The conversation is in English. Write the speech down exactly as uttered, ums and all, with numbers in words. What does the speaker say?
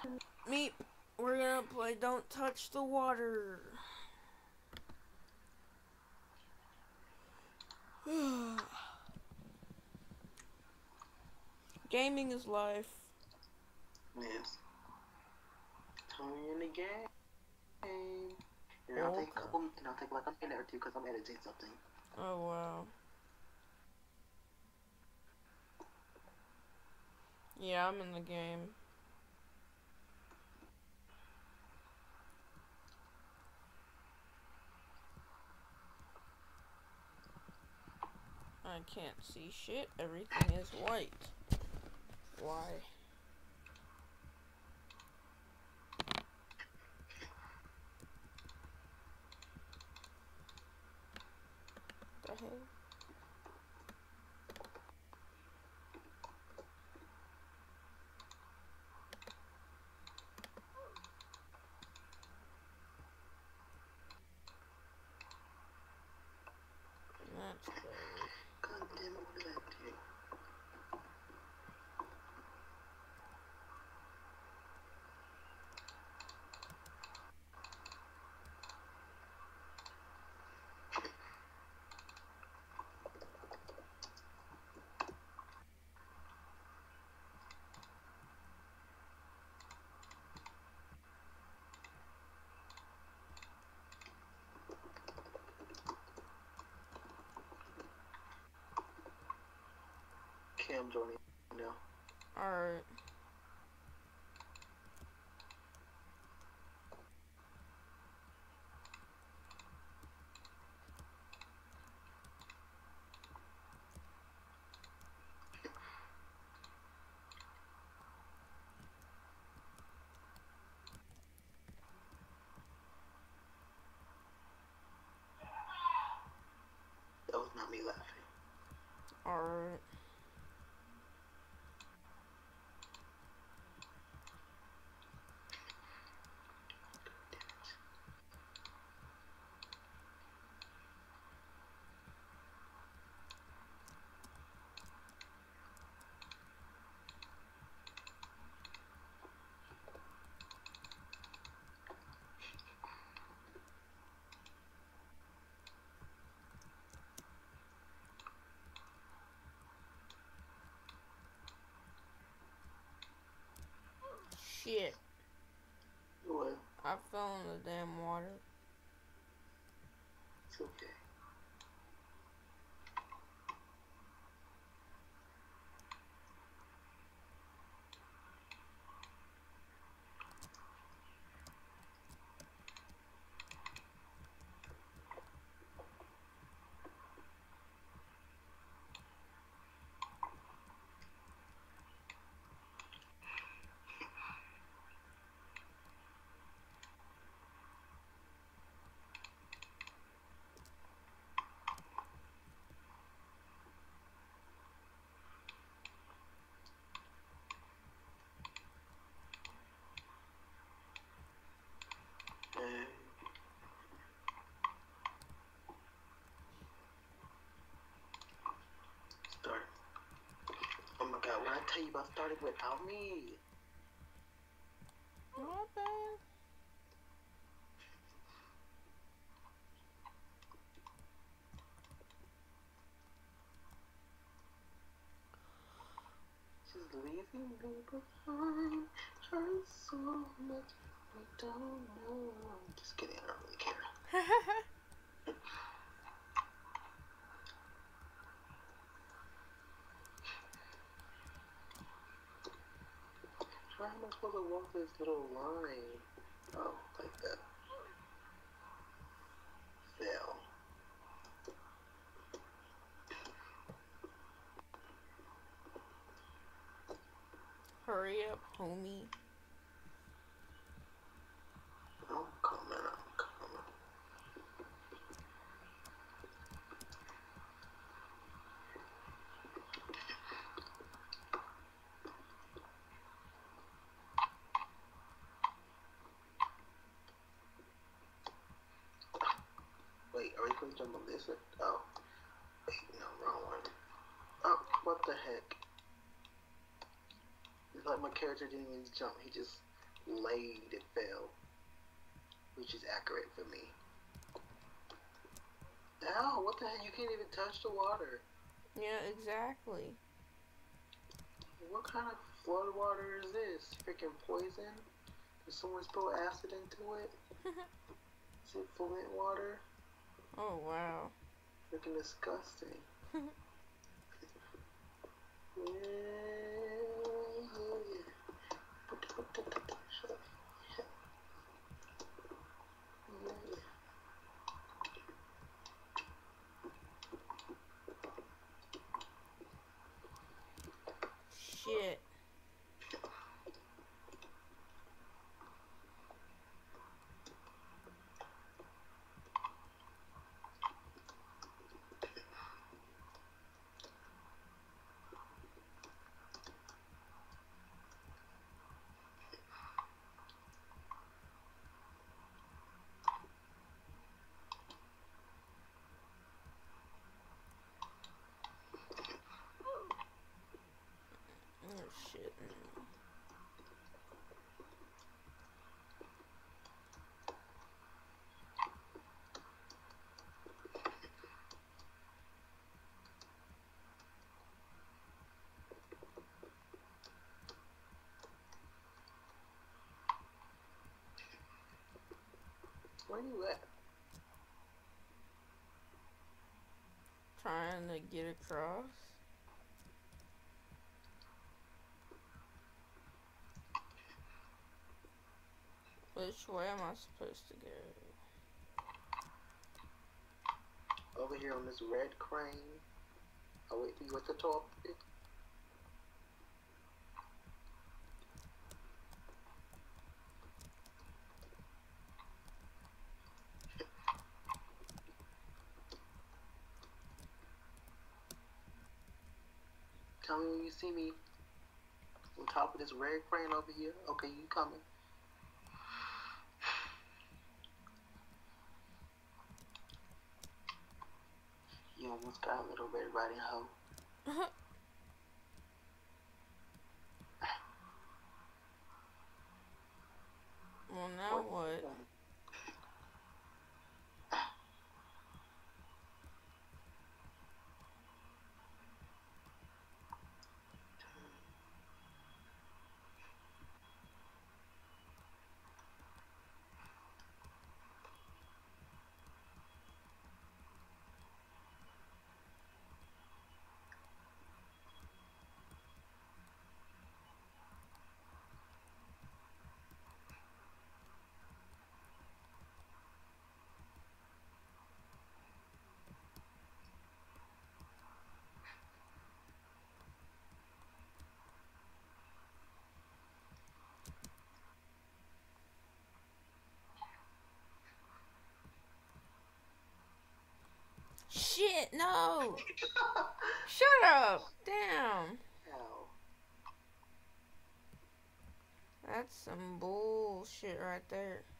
Meep, we're gonna play Don't Touch the Water. Gaming is life. Yes. Turn in the game. And I'll Okay. take a couple, and I'll take like a minute or two because I'm editing something. Oh wow. Yeah, I'm in the game. I can't see shit. Everything is white. Why? The hell? That's better. God damn it, what did I do? Okay, I'm joining now. Alright. That was not me laughing. Alright. Shit. What? I fell in the damn water. It's okay. And start. Oh my god, when I tell you about starting without me. Not bad. She's leaving me behind. Hurts so much. I don't know. Just kidding, I don't really care. How am I supposed to walk this little line? Oh, like that. Fail. Hurry up, homie. I'm coming, I'm coming. Wait, are we supposed to jump on this one? Oh. Wait, no, wrong one. Oh, what the heck? It's like my character didn't even jump, he just laid, it fell. Which is accurate for me. Ow, what the heck? You can't even touch the water. Yeah, exactly. What kind of flood water is this? Freaking poison? Did someone spill acid into it? Is it Flint water? Oh, wow. Freaking disgusting. Shit. Oh, shit. Where you at? Trying to get across. Which way am I supposed to go? Over here on this red crane. I'll wait for you at the top. Tell me when you see me on top of this red crane over here. Okay, you coming. You almost got a little Red Riding Hood. Well, now what? Shit, no! Shut up! Damn. Ow. That's some bullshit right there.